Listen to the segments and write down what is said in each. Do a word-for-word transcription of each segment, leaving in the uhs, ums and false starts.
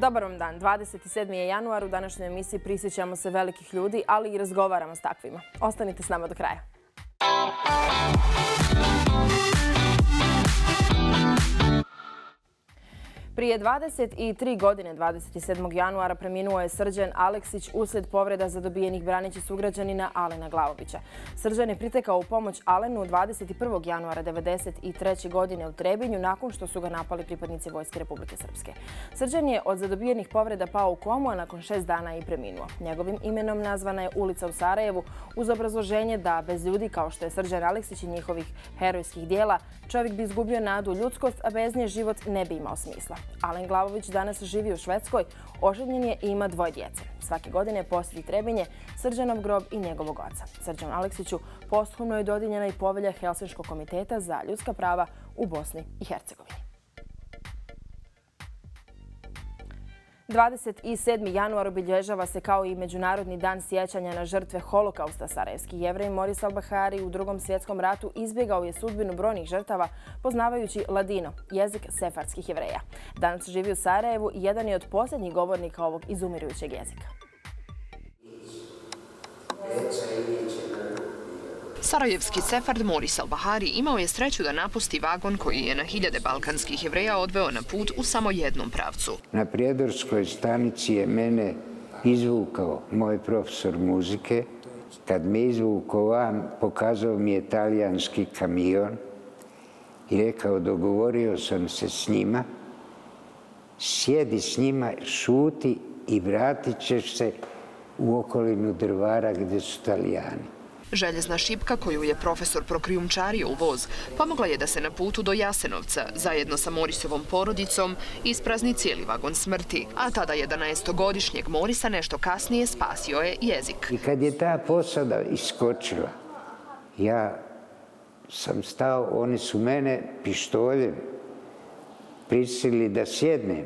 Dobar vam dan. dvadeset sedmi je januar. U današnjoj emisiji prisjećamo se velikih ljudi, ali i razgovaramo s takvima. Ostanite s nama do kraja. Prije dvadeset tri godine, dvadeset sedmog januara, preminuo je Srđan Aleksić uslijed povreda zadobijenih braneći sugrađanina Alena Glavovića. Srđan je pritekao u pomoć Alenu dvadeset prvog januara devedeset treće godine u Trebinju nakon što su ga napali pripadnici Vojske Republike Srpske. Srđan je od zadobijenih povreda pao u komu, a nakon šest dana i preminuo. Njegovim imenom nazvana je ulica u Sarajevu uz obrazloženje da bez ljudi kao što je Srđan Aleksić i njihovih herojskih dijela čovjek bi izgubio nadu u ljudskost, a bez nje život ne bi imao smisla. Alen Glavović danas živi u Švedskoj, oženjen je i ima dvoje djece. Svake godine posjeti Trebinje, Srđanov grob i njegovog oca. Srđanu Aleksiću posthumno je dodijeljena i povelja Helsinškog komiteta za ljudska prava u Bosni i Hercegovini. dvadeset sedmi januar obilježava se kao i Međunarodni dan sjećanja na žrtve holokausta. Sarajevski Jevrej Moris Albahari u Drugom svjetskom ratu izbjegao je sudbinu brojnih žrtava poznavajući ladino, jezik sefardskih Jevreja. Danas živi u Sarajevu i jedan je od posljednjih govornika ovog izumirujućeg jezika. Sarajevski sefard Moris Albahari imao je sreću da napusti vagon koji je na hiljade balkanskih Jevreja odveo na put u samo jednom pravcu. Na Prijedorskoj stanici je mene izvukao moj profesor muzike. Kad me izvukao van, pokazao mi je talijanski kamion i rekao, dogovorio sam se s njima, sjedi s njima, šuti i vratit ćeš se u okolinu Drvara gdje su Talijani. Željezna šipka koju je profesor prokrijumčario u voz pomogla je da se na putu do Jasenovca zajedno sa Morisovom porodicom isprazni cijeli vagon smrti, a tada jedanaestogodišnjeg Morisa nešto kasnije spasio je jezik. I kad je ta posada iskočila, ja sam stao, oni su mene pištoljem prisilili da sjednem.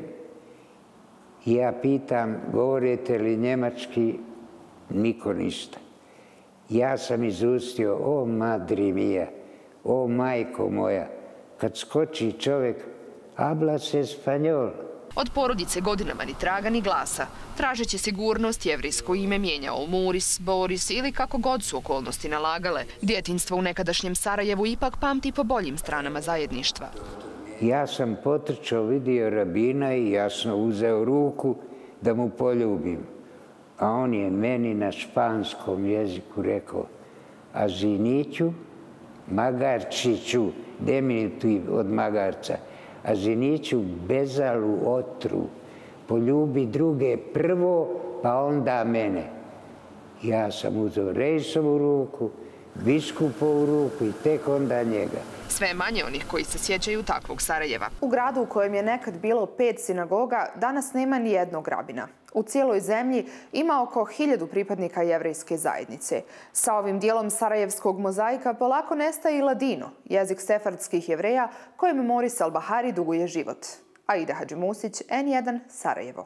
I ja pitam, govorite li njemački? Niko ništa. Ja sam izustio, o madri mija, o majko moja, kad skoči čovjek, hablas espanjol. Od porodice godinama ni traga ni glasa. Tražeći sigurnost, jevrijsko ime mijenjao Muris, Boris ili kako god su okolnosti nalagale. Djetinjstvo u nekadašnjem Sarajevu ipak pamti po boljim stranama zajedništva. Ja sam potrčao, vidio rabina i jasno uzeo ruku da mu poljubim. A on je meni na španskom jeziku rekao, a žiniću, magarčiću, diminutiv od magarca, a žiniću bezalu otru, poljubi druge prvo, pa onda mene. Ja sam uzeo Rejsovu ruku, Biskupovu ruku i tek onda njega. Sve je manje onih koji se sjećaju takvog Sarajeva. U gradu u kojem je nekad bilo pet sinagoga, danas nema ni jednog rabina. U cijeloj zemlji ima oko hiljadu pripadnika jevrejske zajednice. Sa ovim dijelom sarajevskog mozaika polako nestaje i ladino, jezik sefardskih Jevreja kojem Moris Albahari duguje život. Aida Hadžimusić, N jedan, Sarajevo.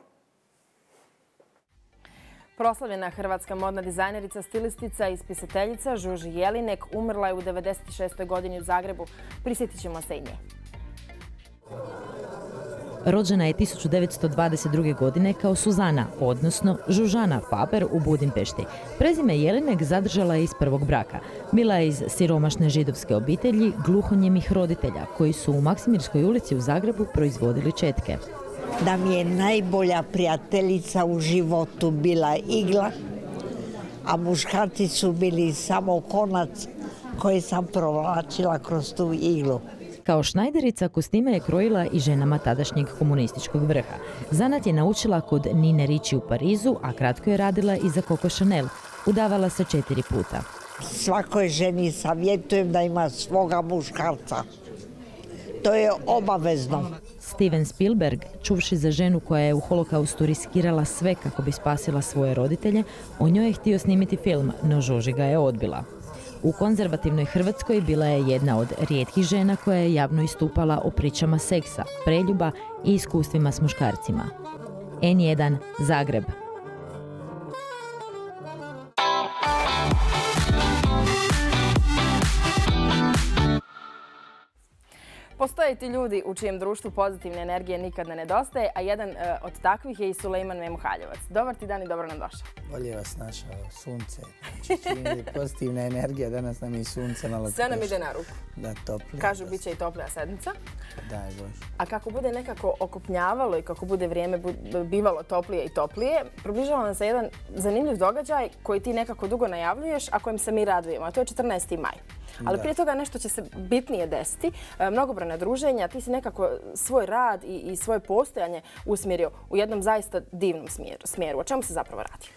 Proslavljena hrvatska modna dizajnerica, stilistica i spisateljica Žuži Jelinek umrla je u devedeset šestoj godini u Zagrebu. Prisjetit ćemo se i nje. Rođena je tisuću devetsto dvadeset druge. godine kao Suzana, odnosno Žužana Faber u Budimpešti. Prezime Jelinek zadržala je iz prvog braka. Bila je iz siromašne židovske obitelji gluhonjemih roditelja koji su u Maksimirskoj ulici u Zagrebu proizvodili četke. Da mi je najbolja prijateljica u životu bila igla, a muškarci su bili samo konac koji sam provlačila kroz tu iglu. Kao šnajderica kostime je krojila i ženama tadašnjeg komunističkog vrha. Zanat je naučila kod Nine Ricci u Parizu, a kratko je radila i za Coco Chanel. Udavala se četiri puta. Svakoj ženi savjetujem da ima svoga muškarca. To je obavezno. Steven Spielberg, čuvši za ženu koja je u holokaustu riskirala sve kako bi spasila svoje roditelje, o njoj je htio snimiti film, no Žuži ga je odbila. U konzervativnoj Hrvatskoj bila je jedna od rijetkih žena koja je javno istupala o pričama seksa, preljuba i iskustvima s muškarcima. N jedan, Zagreb. Postoje Postoje ti ljudi u čijem društvu pozitivne energije nikad ne nedostaje, a jedan od takvih je i Sulejman Memuhaljevac. Dobar ti dan i dobro nam došao. Bolje vas našao, sunce. Znači, pozitivna energija, danas nam i sunce malo... Sve nam ide na ruku. Da, toplije. Kažu, bit će i toplija sedmica. Daj Bože. A kako bude nekako okupnjavalo i kako bude vrijeme bivalo toplije i toplije, približava nam se jedan zanimljiv događaj koji ti nekako dugo najavljuješ, a kojem se mi radujemo, a to je četrnaesti maj. Ali prije toga nešto će se bitnije desiti. Mnogobrojna druženja, ti si nekako svoj rad i svoje postojanje usmjerio u jednom zaista divnom smjeru. O čemu se zapravo radi?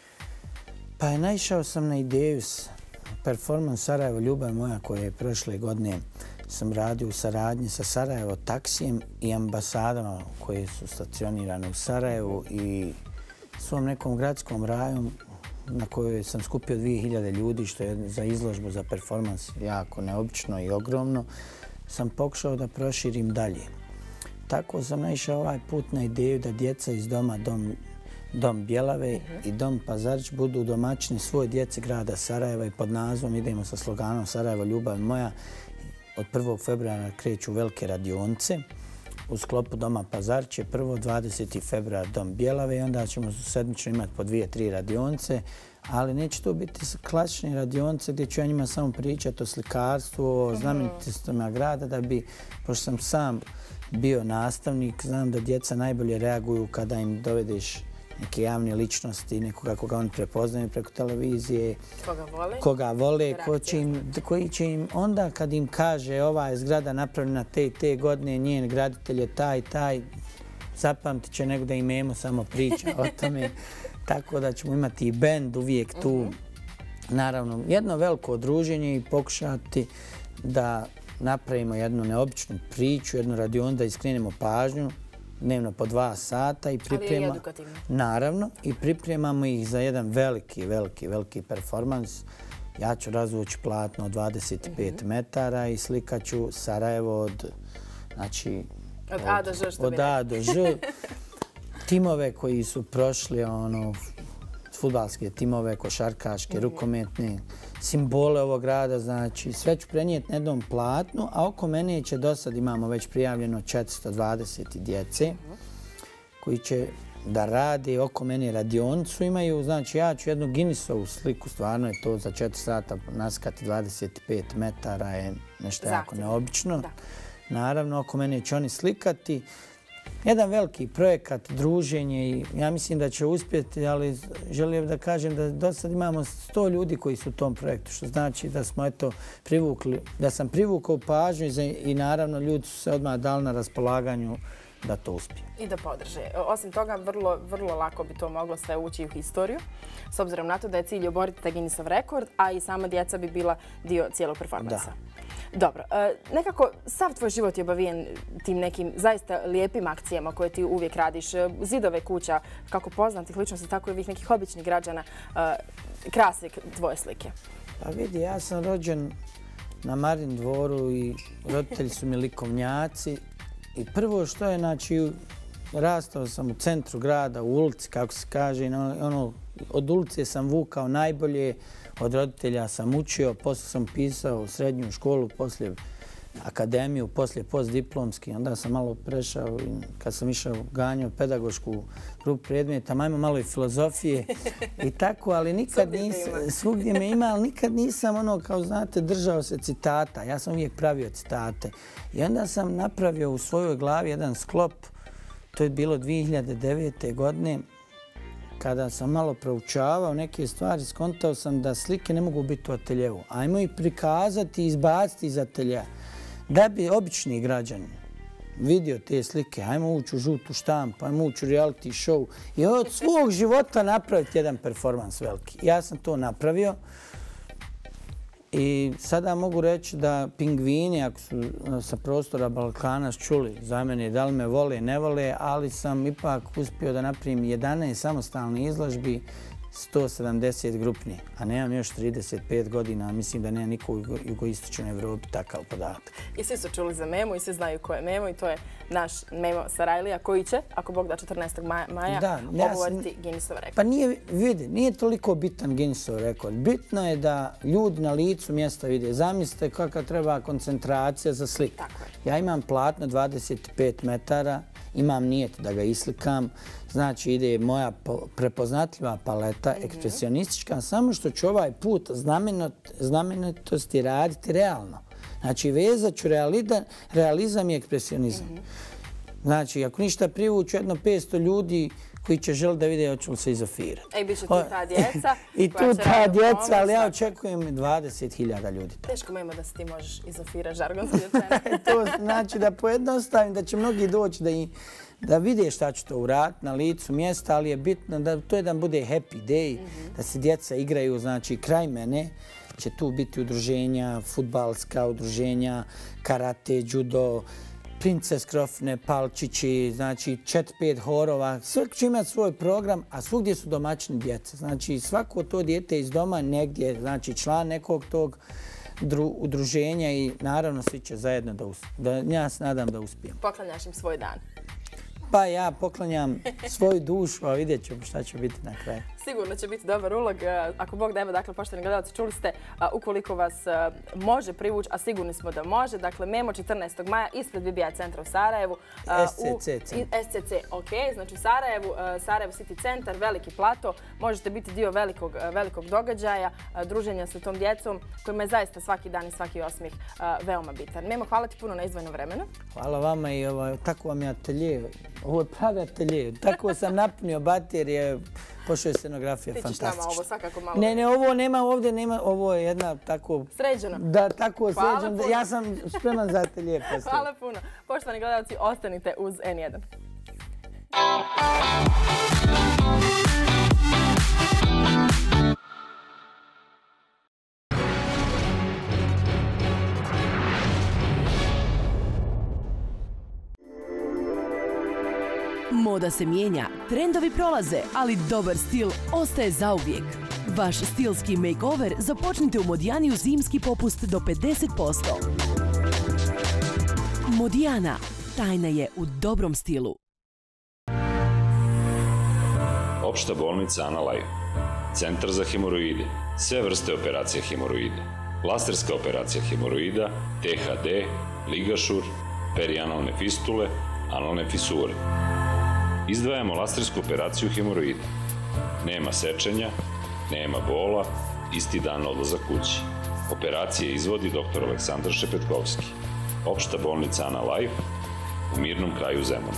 Pa naišao sam na ideju performans Sarajevo ljubav moja koje je prošle godine sam radio u saradnji sa Sarajevo taksijem i ambasadama koje su stacionirane u Sarajevu i svom nekom gradskom rajom na kojoj sam skupio dvije hiljade ljudi, što je za izložbu, za performans jako neobično i ogromno, sam pokušao da proširim dalje. Tako sam naišao ovaj put na ideju da djeca iz doma Dom, Dom Bjelave i Dom Pazarić budu domaćini svoje djece grada Sarajeva i pod nazvom idemo sa sloganom Sarajevo ljubav moja. Od prvog februara kreću velike radionice. U sklopu Doma Pazarić je prvo dvadeseti februar Dom Bjelave i onda ćemo sedmično imati po dvije, tri radionice, ali neće to biti klasične radionice gdje ću ja njima samo pričati o slikarstvu, o znamenitostima grada, da bi, pošto sam sam bio nastavnik, znam da djeca najbolje reaguju kada im dovedeš neke javne ličnosti, nekoga koga oni prepoznaju preko televizije, koga vole, koga vole ko će im, koji će im onda kad im kaže ova je zgrada napravljena te i te godine, njen graditelj je taj i taj, zapamtit će nego da imamo samo priča o tome. Tako da ćemo imati i bend uvijek tu. Naravno, jedno veliko druženje i pokušati da napravimo jednu neobičnu priču, jednu radionicu, da iskrenemo pažnju, dnevno po dva sata i priprema... Ali je edukativno. Naravno, i pripremamo ih za jedan veliki, veliki, veliki performans. Ja ću razvući platno od dvadeset pet metara i slikat ću Sarajevo od... Znači... Od A do Ž, što bi Od A do Ž. Timove koji su prošli, ono, fudbalske timove, košarkaške, rukometne, simbole ovog grada, znači sve ću prenijeti na jednom platnu, a oko mene će do sad imamo već prijavljeno četiristo dvadeset djece koji će da rade oko mene radionicu imaju, znači ja ću jednu Guinnessovu sliku, stvarno je to za četiri sata naskati dvadeset pet metara je nešto jako neobično. Naravno, oko mene će oni slikati. Jedan veliki projekat, druženje i ja mislim da će uspjeti, ali želim da kažem da do sad imamo sto ljudi koji su u tom projektu, što znači da smo eto privukli, da sam privukao pažnju i naravno ljudi su se odmah dali na raspolaganju da to uspije. I da podrže. Osim toga, vrlo, vrlo lako bi to moglo sve ući u historiju, s obzirom na to da je cilj oboriti taj Guinnessov rekord, a i sama djeca bi bila dio cijelog performansa. Dobro, nekako sav tvoj život je obavijen tim nekim zaista lijepim akcijama koje ti uvijek radiš. Zidove kuća, kako poznatih ličnosti, tako i ovih nekih običnih građana, krase tvoje slike. Pa vidi, ja sam rođen na Marin dvoru i roditelji su mi likovnjaci. I prvo što je, znači, rastao sam u centru grada, u ulici, kako se kaže, ono, od ulice sam vukao najbolje, od roditelja sam učio, poslije sam pisao srednju školu, poslije akademiju, poslije postdiplomski, onda sam malo prešao, kad sam išao ganjao pedagošku grupu predmeta, majmo malo i filozofije i tako, ali nikad nisam, svugdje me ima, ali nikad nisam ono, kao znate, držao se citata. Ja sam uvijek pravio citate. I onda sam napravio u svojoj glavi jedan sklop, to je bilo dvije hiljade devete. godine, kada sam malo proučavao neke stvari, skontao sam da slike ne mogu biti u ateljevu. Ajmo ih prikazati i izbaciti iz ateljeja. Da bi obični građani vidio te slike, ajmo ući u žutu štampu, ajmo ući u reality show i od svog života napraviti jedan performans veliki. Ja sam to napravio i sada mogu reći da pingvini, ako su sa prostora Balkana čuli za mene da li me vole, ne vole, ali sam ipak uspio da napravim jedanaest samostalnih izložbi sto sedamdeset grupni, a nemam još trideset pet godina, mislim da nema niko u jugoistočnoj Evropi takav podatak. I svi su čuli za Memo i svi znaju ko je Memo i to je naš Memo Sarajlija koji će, ako Bog da četrnaestog maja, oboriti Guinnessov rekord. Pa nije, vidi, nije toliko bitan Guinnessov rekord. Bitno je da ljudi na licu mjesta vide. Zamislite kakva treba koncentracija za sliku. Ja imam platno dvadeset pet metara, imam nijet da ga islikam, znači ide moja prepoznatljiva paleta, ekspresionistička, samo što ću ovaj put znamenitosti raditi realno. Znači vezat ću realizam i ekspresionizam. Znači, ako ništa privuću jedno petsto ljudi koji će želiti da vide hoću li se izofirati. E, bit će tu ta djeca. I tu ta djeca, ali ja očekujem dvadeset hiljada ljudi. Teško Memo da se ti možeš izofirati žargonski rečeno. To znači da pojednostavim, da će mnogi doći da im da vide šta ću to uraditi na licu mjesta, ali je bitno da to jedan bude happy day, da se djeca igraju, znači kraj mene će tu biti udruženja, fudbalska udruženja, karate, judo, princes krofne, palčići, znači četiri pet horova, svak će imati svoj program, a svugdje su domaćini djeca. Znači svako to dijete iz doma negdje, znači član nekog tog udruženja i naravno svi će zajedno da uspijem. Ja se nadam da uspijem. Poklanjaš im svoj dan. Pa ja poklanjam svoju dušu, a vidjet ćemo šta će biti na kraju. Sigurno će biti dobar ulog. Ako Bog da, evo, dakle, poštovani gledalci, čuli ste ukoliko vas može privući, a sigurni smo da može. Dakle, Memo četrnaestog maja ispred B B A centra u Sarajevu. S C C centar. S C C, ok. Znači u Sarajevu, Sarajevo City centar, veliki plato. Možete biti dio velikog događaja, druženja sa tom djecom, kojima je zaista svaki dan i svaki osmih veoma bitan. Memo, hvala ti puno na izdvojeno vremenu. Hvala vama i tako vam je atelje. Ovo je pravi atelje. Tako sam napunio baterije. Pošto je scenografija fantastična. Ti ćeš nama ovo svakako malo... Ne, ne, ovo nema ovdje, nema, ovo je jedna tako... Sređeno. Da, tako sređeno. Ja sam spreman za atelje. Hvala puno. Poštovani gledalci, ostanite uz N jedan. Moda se mijenja, trendovi prolaze, ali dobar stil ostaje zauvijek. Vaš stilski makeover započnite u Modiani uz zimski popust do pedeset posto. Modiana, tajna je u dobrom stilu. Opšta bolnica Ana Life. Centar za hemoroide. Sve vrste operacija hemoroida. Laserska operacija hemoroida, T H D, ligašur, perianalne fistule, analne fisure. Izdvajamo lasersku operaciju hemoroida. Nema sečenja, nema bola, isti dan odlazak kući. Operacije izvodi doktor Aleksandar Šepetkovski. Opšta bolnica Ana Life u mirnom kraju Zemuna.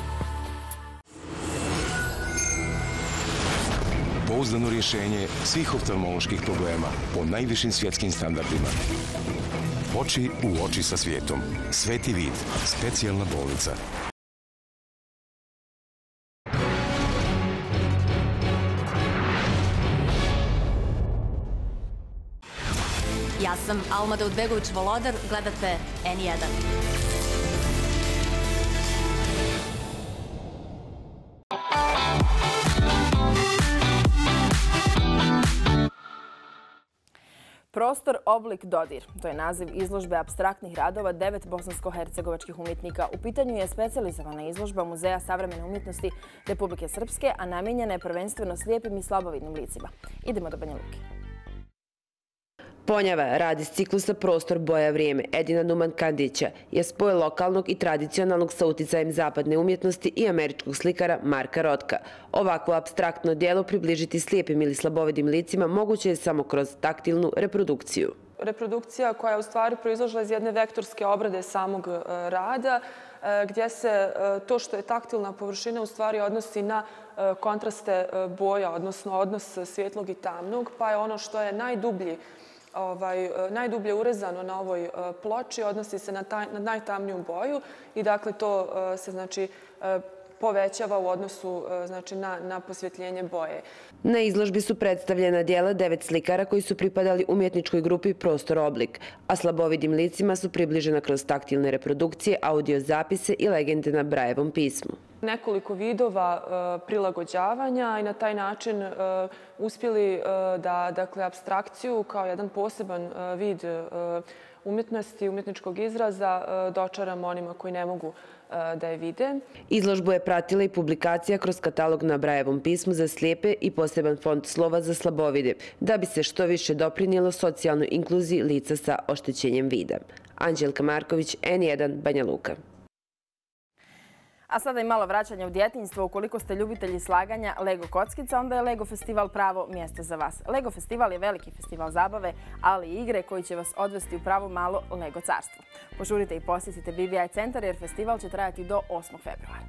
Pouzdano rješenje svih oftalmoloških problema po najvišim svjetskim standardima. Oči u oči sa svijetom. Sveti vid. Specijalna bolnica. Ja sam Alma Daudbegović-Volodar, gledate N jedan. Prostor, oblik, dodir. To je naziv izložbe apstraktnih radova devet bosansko-hercegovačkih umjetnika. U pitanju je specijalizovana izložba Muzeja savremene umjetnosti Republike Srpske, a namijenjena je prvenstveno slijepim i slabovidnim licima. Idemo do Banja Luke. Ponjava, rad iz ciklusa Prostor, boja, vrijeme Edina Numan Kandića je spoj lokalnog i tradicionalnog sa uticajem zapadne umjetnosti i američkog slikara Marka Rotka. Ovakvo apstraktno djelo približiti slijepim ili slabovidim licima moguće je samo kroz taktilnu reprodukciju. Reprodukcija koja je u stvari proizlažila iz jedne vektorske obrade samog rada, gdje se to što je taktilna površina u stvari odnosi na kontraste boja, odnosno odnos svjetlog i tamnog, pa je ono što je najdublji Ovaj, najdublje urezano na ovoj ploči odnosi se na, taj, na najtamniju boju i dakle to se znači povećava u odnosu znači, na, na posvjetljenje boje. Na izložbi su predstavljena djela devet slikara koji su pripadali umjetničkoj grupi Prostor, oblik, a slabovidim licima su približena kroz taktilne reprodukcije, audio zapise i legende na Brajevom pismu. Nekoliko vidova prilagođavanja i na taj način uspjeli da, dakle, apstrakciju kao jedan poseban vid umjetnosti, umjetničkog izraza dočaramo onima koji ne mogu da je vide. Izložbu je pratila i publikacija kroz katalog na Brajevom pismu za slijepe i poseban fond slova za slabovide, da bi se što više doprinijelo socijalnoj inkluziji lica sa oštećenjem vida. Anđelka Marković, N jedan, Banja Luka. A sada i malo vraćanja u djetinjstvo. Ukoliko ste ljubitelji slaganja Lego kockica, onda je Lego festival pravo mjesto za vas. Lego festival je veliki festival zabave, ali i igre koji će vas odvesti u pravo malo Lego carstvo. Požurite i posjetite B B I centar jer festival će trajati do osmog februara.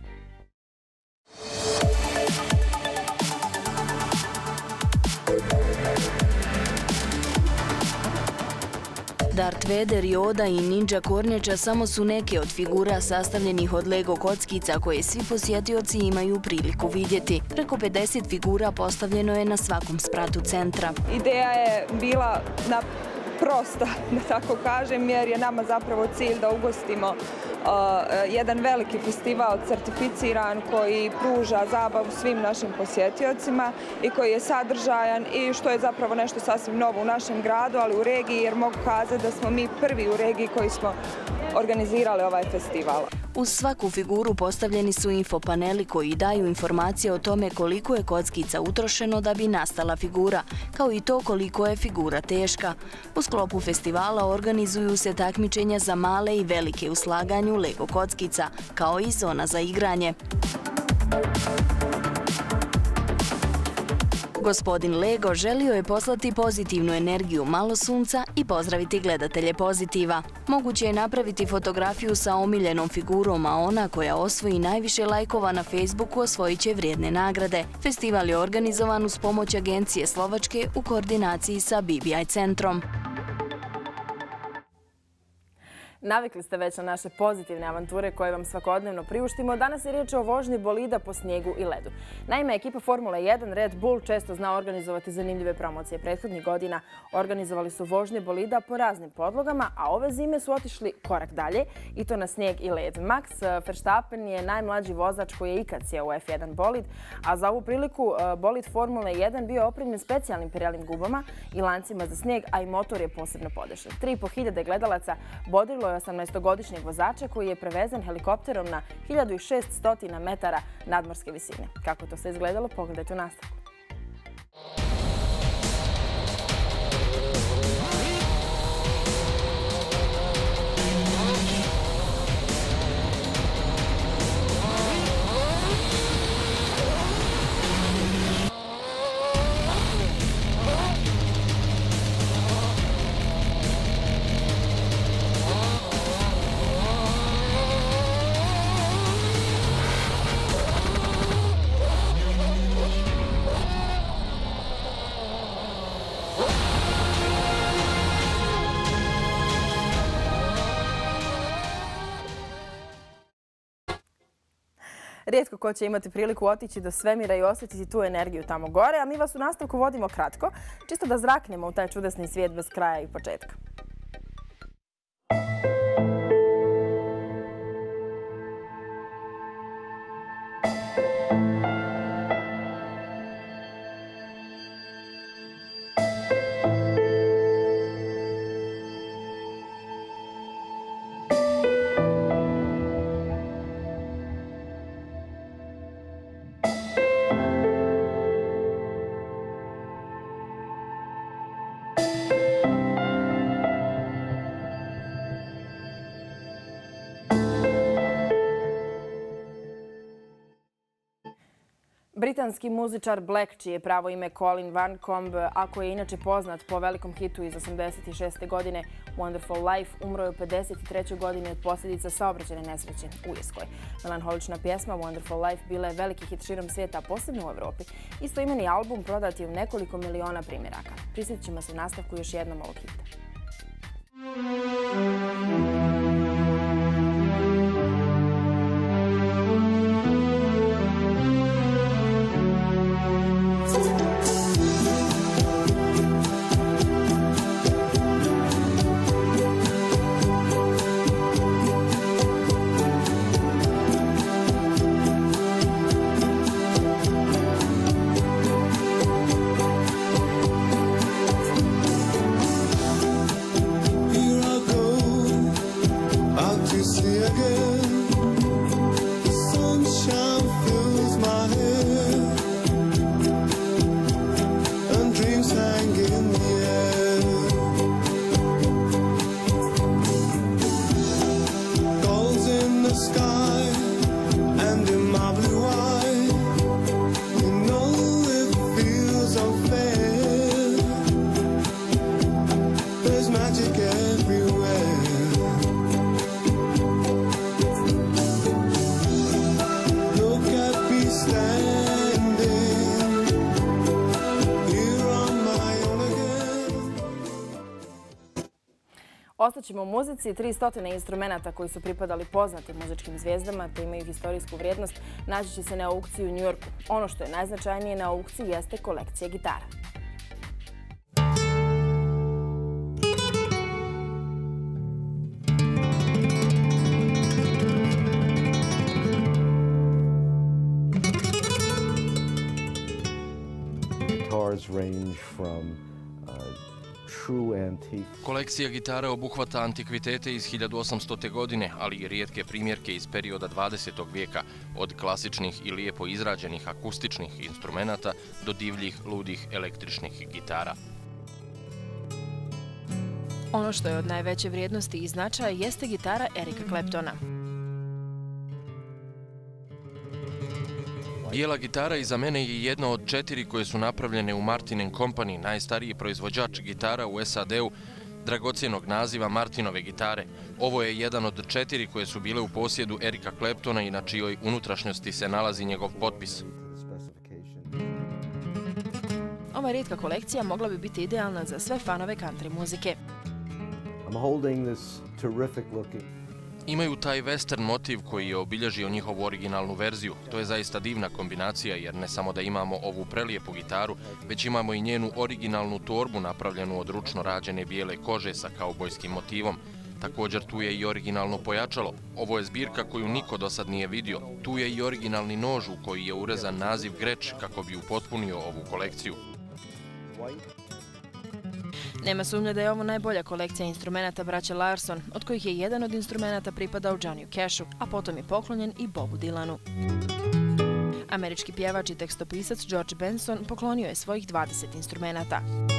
Darth Vader, Yoda i Ninja Kornjača samo su neke od figura sastavljenih od Lego kockica koje svi posjetioci imaju priliku vidjeti. Preko pedeset figura postavljeno je na svakom spratu centra. Ideja je bila na prosta, da tako kažem, jer je nama zapravo cilj da ugostimo uh, jedan veliki festival certificiran koji pruža zabavu svim našim posjetiocima i koji je sadržajan i što je zapravo nešto sasvim novo u našem gradu, ali u regiji, jer mogu kazati da smo mi prvi u regiji koji smo organizirali ovaj festival. Uz svaku figuru postavljeni su infopaneli koji daju informacije o tome koliko je kockica utrošeno da bi nastala figura, kao i to koliko je figura teška. U sklopu festivala organizuju se takmičenja za male i velike u slaganju Lego kockica, kao i zona za igranje. Gospodin Lego želio je poslati pozitivnu energiju malo sunca i pozdraviti gledatelje pozitiva. Moguće je napraviti fotografiju sa omiljenom figurom, a ona koja osvoji najviše lajkova na Facebooku osvojit će vrijedne nagrade. Festival je organizovan uz pomoć agencije Slovačke u koordinaciji sa B B I centrom. Navikli ste već na naše pozitivne avanture koje vam svakodnevno priuštimo. Danas je riječ o vožnji bolida po snijegu i ledu. Naime, ekipa Formule jedan Red Bull često zna organizovati zanimljive promocije. Prethodnih godina organizovali su vožnje bolida po raznim podlogama, a ove zime su otišli korak dalje i to na snijeg i led. Max Verstappen je najmlađi vozač koji je ikad sjeo u F jedan bolid, a za ovu priliku bolid Formule jedan bio opremljen specijalnim perjalim gubama i lancima za snijeg, a i motor je posebno podešen. tri i po hiljade gledalaca bodrilo je osamnaestogodišnjeg vozača koji je prevezen helikopterom na hiljadu šessto metara nadmorske visine. Kako to sve izgledalo, pogledajte u nastavku. Rijetko ko će imati priliku otići do svemira i osjetiti tu energiju tamo gore, a mi vas u nastavku vodimo kratko, čisto da zraknemo u taj čudesni svijet bez kraja i početka. Britanski muzičar Black, čije je pravo ime Colin Van Combe, a koji je inače poznat po velikom hitu iz osamdeset šeste godine Wonderful Life, umro je u pedeset trećoj godini od posljedica saobraćajne nesreće u Irskoj. Melanholična pjesma Wonderful Life bila je veliki hit širom svijeta, a posebno u Evropi. Istoimeni album prodat je u nekoliko miliona primjeraka. Prisjetit ćemo se u nastavku još jednom ovog hita. Ostaćemo u muzici. tristo instrumenta koji su pripadali poznatim muzičkim zvijezdama te imaju historijsku vrijednost naći će se na aukciji u Njujorku. Ono što je najznačajnije na aukciji jeste kolekcija gitara. Guitars range from Kolekcija gitara obuhvata antikvitete iz hiljadu osamstote. godine, ali i rijetke primjerke iz perioda dvadesetog vijeka, od klasičnih i lijepo izrađenih akustičnih instrumenata do divljih, ludih električnih gitara. Ono što je od najveće vrijednosti i značaja jeste gitara Erika Claptona. Bijela gitara iza mene je jedna od četiri koje su napravljene u Martin and Company, najstariji proizvođač gitara u S A D-u, dragocjenog naziva Martinove gitare. Ovo je jedan od četiri koje su bile u posjedu Erika Claptona i na čijoj unutrašnjosti se nalazi njegov potpis. Ova rijetka kolekcija mogla bi biti idealna za sve fanove country muzike. Imaju taj western motiv koji je obilježio njihovu originalnu verziju. To je zaista divna kombinacija jer ne samo da imamo ovu prelijepu gitaru, već imamo i njenu originalnu torbu napravljenu od ručno rađene bijele kože sa kaubojskim motivom. Također tu je i originalno pojačalo. Ovo je zbirka koju niko do sad nije vidio. Tu je i originalni nož u koji je urezan naziv Greč kako bi upotpunio ovu kolekciju. Nema sumnje da je ovo najbolja kolekcija instrumenta braće Larson, od kojih je jedan od instrumenta pripadao Johnny Cashu, a potom je poklonjen i Bobu Dylanu. Američki pjevač i tekstopisac George Benson poklonio je svojih dvadeset instrumenta.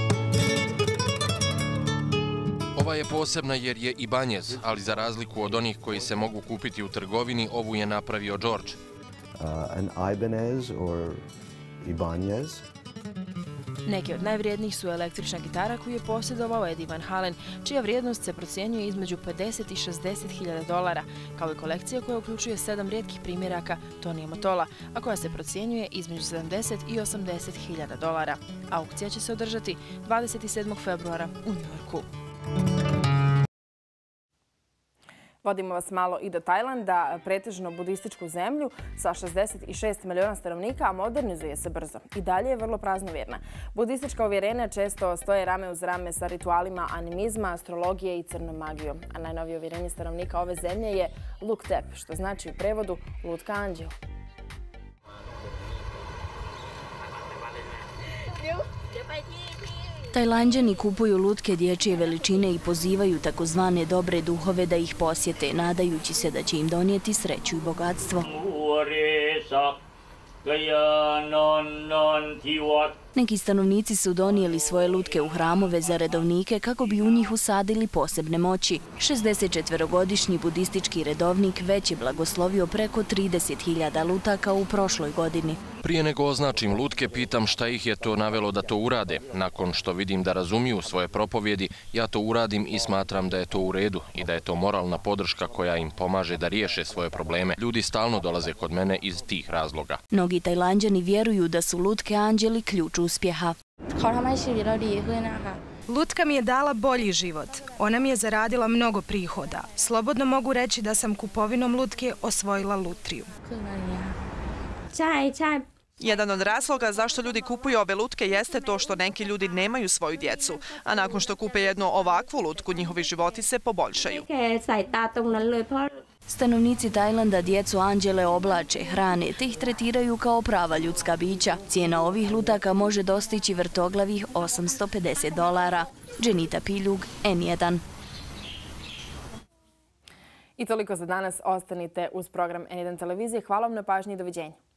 Ova je posebna jer je Ibanez, ali za razliku od onih koji se mogu kupiti u trgovini, ovu je napravio George. An Ibanez or Ibanez. Neki od najvrijednijih su električna gitara koju je posjedovao Eddie Van Halen, čija vrijednost se procjenjuje između pedeset i šezdeset hiljada dolara, kao i kolekcija koja uključuje sedam rijetkih primjeraka Tonija Motola, a koja se procjenjuje između sedamdeset i osamdeset hiljada dolara. Aukcija će se održati dvadeset sedmog februara u Njujorku. Vodimo vas malo i do Tajlanda, pretežno budističku zemlju sa šezdeset šest miliona stanovnika, a modernizuje se brzo. I dalje je vrlo praznovjerna. Budistička uvjerenja često stoje rame uz rame sa ritualima animizma, astrologije i crnom magijom. A najnovije uvjerenje stanovnika ove zemlje je Luk Tep, što znači u prevodu lutka anđeo. Tajlanđani kupuju lutke dječje veličine i pozivaju takozvane dobre duhove da ih posjete, nadajući se da će im donijeti sreću i bogatstvo. Neki stanovnici su donijeli svoje lutke u hramove za redovnike kako bi u njih usadili posebne moći. šezdesetčetvorogodišnji budistički redovnik već je blagoslovio preko trideset hiljada lutaka u prošloj godini. Prije nego označim lutke, pitam šta ih je to navelo da to urade. Nakon što vidim da razumiju svoje propovjedi, ja to uradim i smatram da je to u redu i da je to moralna podrška koja im pomaže da riješe svoje probleme. Ljudi stalno dolaze kod mene iz tih razloga. Mnogi Tajlanđani vjeruju da su lutke anđeli ključ uspjeha. Lutka mi je dala bolji život. Ona mi je zaradila mnogo prihoda. Slobodno mogu reći da sam kupovinom lutke osvojila lutriju. Jedan od razloga zašto ljudi kupuju ove lutke jeste to što neki ljudi nemaju svoju djecu, a nakon što kupe jednu ovakvu lutku, njihovi životi se poboljšaju. Stanovnici Tajlanda djecu anđele oblače, hrane, te ih tretiraju kao prava ljudska bića. Cijena ovih lutaka može dostići vrtoglavih osamsto pedeset dolara. Dženita Piljug, N jedan. I toliko za danas. Ostanite uz program N jedan televizije. Hvala vam na pažnji i doviđenja.